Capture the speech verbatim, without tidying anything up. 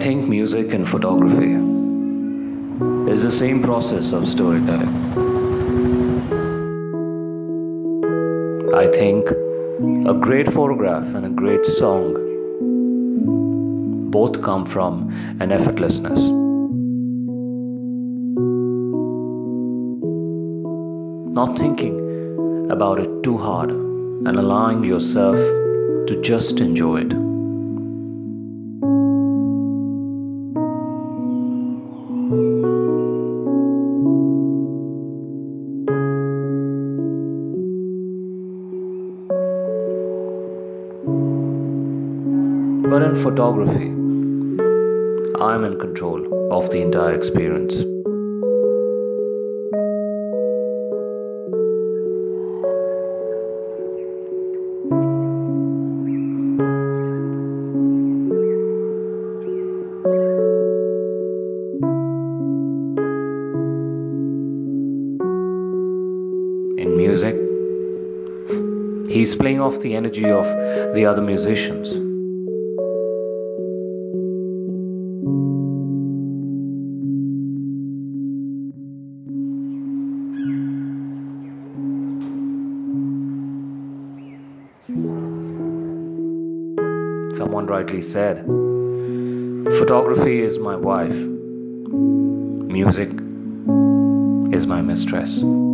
I think music and photography is the same process of storytelling. I think a great photograph and a great song both come from an effortlessness. Not thinking about it too hard and allowing yourself to just enjoy it. But in photography, I'm in control of the entire experience. In music, he's playing off the energy of the other musicians. Someone rightly said, photography is my wife, music is my mistress.